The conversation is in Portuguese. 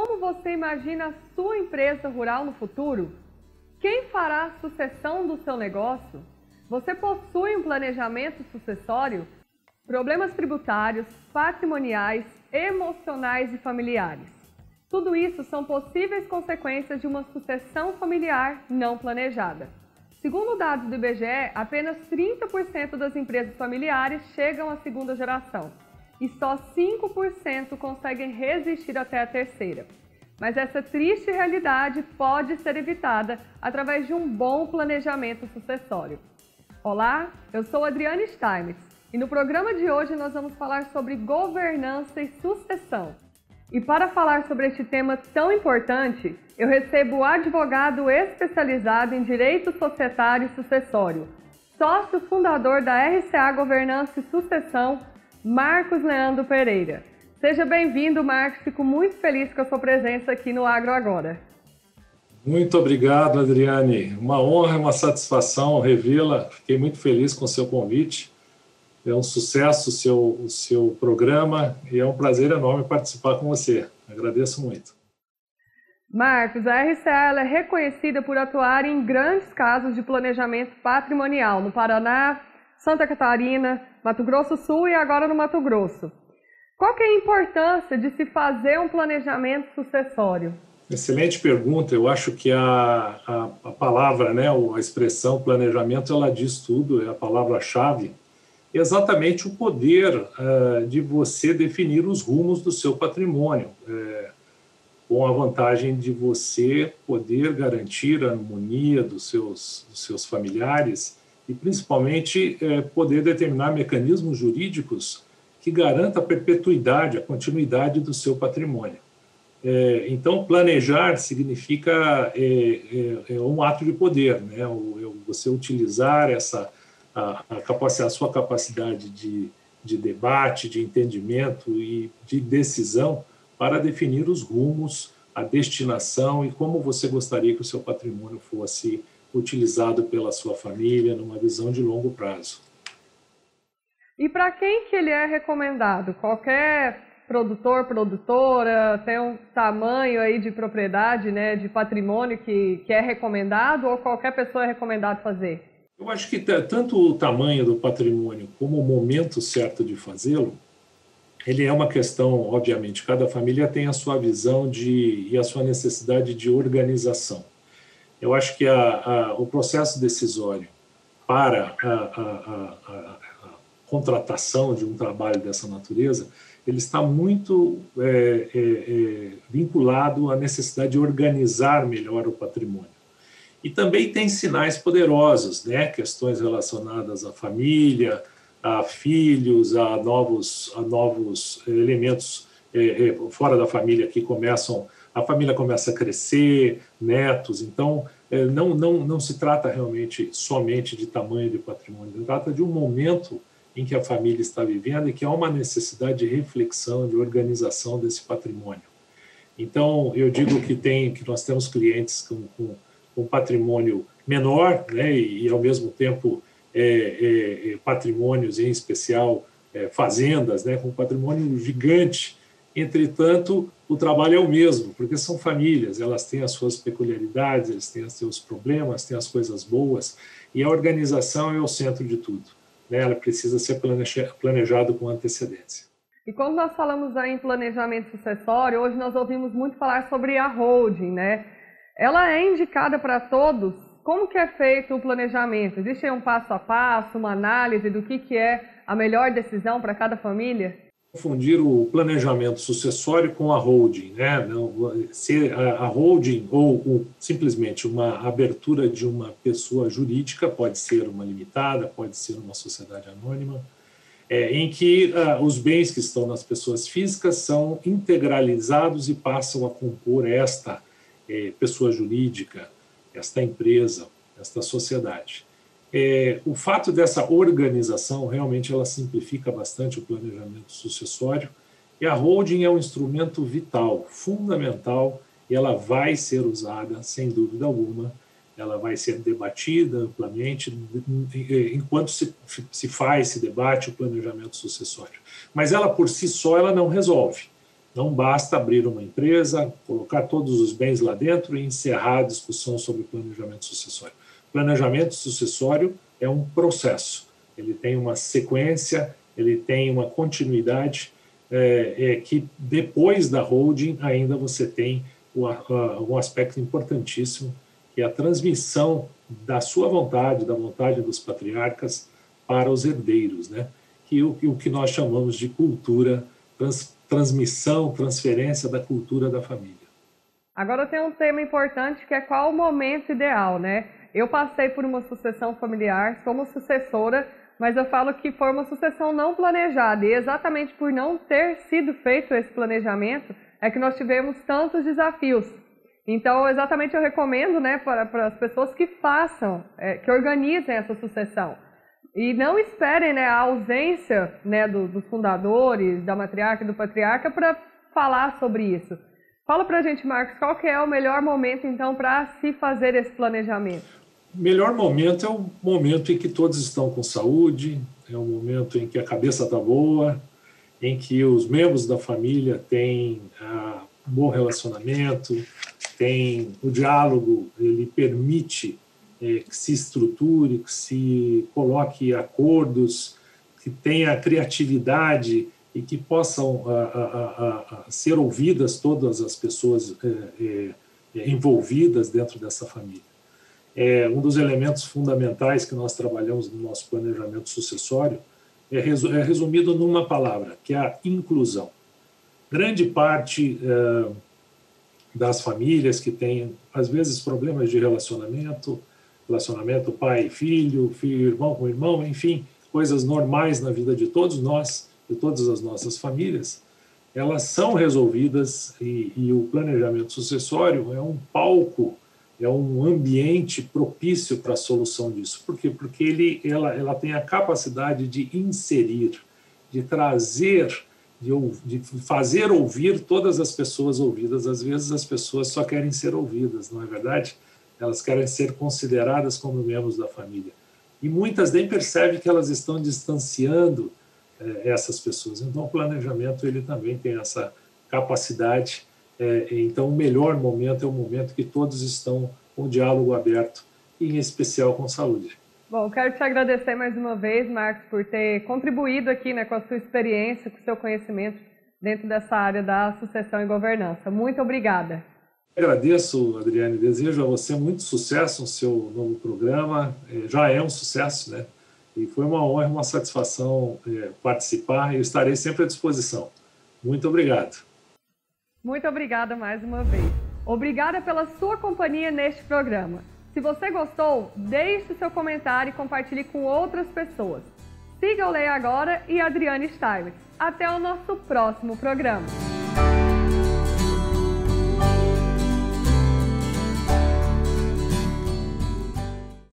Como você imagina a sua empresa rural no futuro? Quem fará a sucessão do seu negócio? Você possui um planejamento sucessório? Problemas tributários, patrimoniais, emocionais e familiares. Tudo isso são possíveis consequências de uma sucessão familiar não planejada. Segundo dados do IBGE, apenas 30% das empresas familiares chegam à segunda geração e só 5% conseguem resistir até a terceira. Mas essa triste realidade pode ser evitada através de um bom planejamento sucessório. Olá, eu sou Adriane Steinmetz e no programa de hoje nós vamos falar sobre governança e sucessão. E para falar sobre este tema tão importante, eu recebo o advogado especializado em Direito Societário e Sucessório, sócio fundador da RCA Governança e Sucessão, Marcos Leandro Pereira. Seja bem-vindo, Marcos. Fico muito feliz com a sua presença aqui no Agro Agora. Muito obrigado, Adriane. Uma honra e uma satisfação revê-la. Fiquei muito feliz com o seu convite. É um sucesso o seu programa e é um prazer enorme participar com você. Agradeço muito. Marcos, a RCA é reconhecida por atuar em grandes casos de planejamento patrimonial no Paraná, Santa Catarina, Mato Grosso do Sul e agora no Mato Grosso. Qual que é a importância de se fazer um planejamento sucessório? Excelente pergunta. Eu acho que a palavra, a expressão planejamento, ela diz tudo, é a palavra-chave. Exatamente o poder de você definir os rumos do seu patrimônio, com a vantagem de você poder garantir a harmonia dos seus familiares e, principalmente, poder determinar mecanismos jurídicos que garantam a perpetuidade, a continuidade do seu patrimônio. Então, planejar significa um ato de poder, né? Você utilizar a sua capacidade de debate, de entendimento e de decisão para definir os rumos, a destinação e como você gostaria que o seu patrimônio fosse utilizado pela sua família numa visão de longo prazo. E para quem que ele é recomendado? Qualquer produtor, produtora, tem um tamanho aí de propriedade, né, de patrimônio que é recomendado ou qualquer pessoa é recomendado fazer? Eu acho que tanto o tamanho do patrimônio como o momento certo de fazê-lo, ele é uma questão, obviamente, cada família tem a sua visão e a sua necessidade de organização. Eu acho que o processo decisório para a contratação de um trabalho dessa natureza, ele está muito vinculado à necessidade de organizar melhor o patrimônio. E também tem sinais poderosos, né? Questões relacionadas à família, a filhos, a novos elementos fora da família que a família começa a crescer, netos. Então, não se trata realmente somente de tamanho de patrimônio, se trata de um momento em que a família está vivendo e que há uma necessidade de reflexão, de organização desse patrimônio. Então, eu digo que nós temos clientes com patrimônio menor, né, e ao mesmo tempo patrimônios, em especial fazendas, né, com patrimônio gigante. Entretanto, o trabalho é o mesmo, porque são famílias, elas têm as suas peculiaridades, eles têm os seus problemas, têm as coisas boas, e a organização é o centro de tudo. Ela precisa ser planejado com antecedência. E quando nós falamos aí em planejamento sucessório, hoje nós ouvimos muito falar sobre a holding, né? Ela é indicada para todos? Como que é feito o planejamento? Existe aí um passo a passo, uma análise do que é a melhor decisão para cada família? Confundir o planejamento sucessório com a holding, né? Se a holding ou simplesmente uma abertura de uma pessoa jurídica, pode ser uma limitada, pode ser uma sociedade anônima, em que os bens que estão nas pessoas físicas são integralizados e passam a compor esta pessoa jurídica, esta empresa, esta sociedade. O fato dessa organização, realmente ela simplifica bastante o planejamento sucessório, e a holding é um instrumento vital, fundamental, e ela vai ser usada, sem dúvida alguma, ela vai ser debatida amplamente enquanto se faz, se debate o planejamento sucessório. Mas ela, por si só, ela não resolve. Não basta abrir uma empresa, colocar todos os bens lá dentro e encerrar a discussão sobre planejamento sucessório. Planejamento sucessório é um processo, ele tem uma sequência, ele tem uma continuidade, que depois da holding ainda você tem um aspecto importantíssimo, que é a transmissão da sua vontade, da vontade dos patriarcas para os herdeiros, né? O que nós chamamos de cultura, transmissão, transferência da cultura da família. Agora tem um tema importante que é qual o momento ideal, né? Eu passei por uma sucessão familiar, sou uma sucessora, mas eu falo que foi uma sucessão não planejada, e exatamente por não ter sido feito esse planejamento é que nós tivemos tantos desafios. Então, exatamente eu recomendo, né, para as pessoas que façam, que organizem essa sucessão. E não esperem, né, a ausência, né, dos fundadores, da matriarca e do patriarca para falar sobre isso. Fala para a gente, Marcos, qual que é o melhor momento, então, para se fazer esse planejamento? O melhor momento é o momento em que todos estão com saúde, é o momento em que a cabeça está boa, em que os membros da família têm um bom relacionamento, tem o diálogo, ele permite que se estruture, que se coloque acordos, que tenha criatividade e que possam ser ouvidas todas as pessoas envolvidas dentro dessa família. Um dos elementos fundamentais que nós trabalhamos no nosso planejamento sucessório é resumido numa palavra, que é a inclusão. Grande parte das famílias que têm, às vezes, problemas de relacionamento pai e filho, irmão com irmão, enfim, coisas normais na vida de todos nós, de todas as nossas famílias, elas são resolvidas e o planejamento sucessório é um palco, é um ambiente propício para a solução disso. Por quê? Porque ela tem a capacidade de inserir, de trazer, de fazer ouvir todas as pessoas ouvidas. Às vezes as pessoas só querem ser ouvidas, não é verdade? Elas querem ser consideradas como membros da família. E muitas nem percebem que elas estão distanciando essas pessoas. Então, o planejamento ele também tem essa capacidade. Então, o melhor momento é o momento que todos estão com o diálogo aberto, e em especial com saúde. Bom, quero te agradecer mais uma vez, Marcos, por ter contribuído aqui, né, com a sua experiência, com o seu conhecimento dentro dessa área da sucessão e governança. Muito obrigada. Agradeço, Adriane. Desejo a você muito sucesso no seu novo programa. Já é um sucesso, né? E foi uma honra e uma satisfação participar, e eu estarei sempre à disposição. Muito obrigado. Muito obrigada mais uma vez. Obrigada pela sua companhia neste programa. Se você gostou, deixe seu comentário e compartilhe com outras pessoas. Siga o Leia Agora e Adriane Steinmetz. Até o nosso próximo programa.